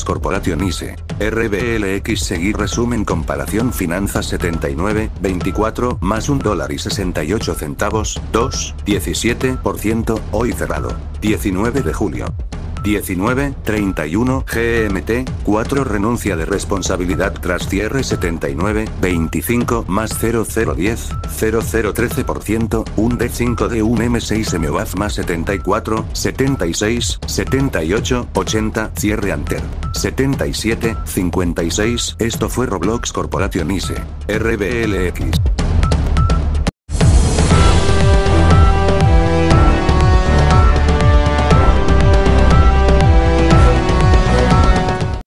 Roblox Corporation ISE. RBLX seguir resumen comparación finanzas 79, 24, más $1.68, 2, 17%, hoy cerrado. 19 de julio. 19:31 GMT, 4 renuncia de responsabilidad tras cierre 79, 25 más 0010, 0013%, un D5 de un M6 MOAF más 74, 76, 78, 80, cierre Anter. 77, 56, esto fue Roblox Corporation ISE. RBLX.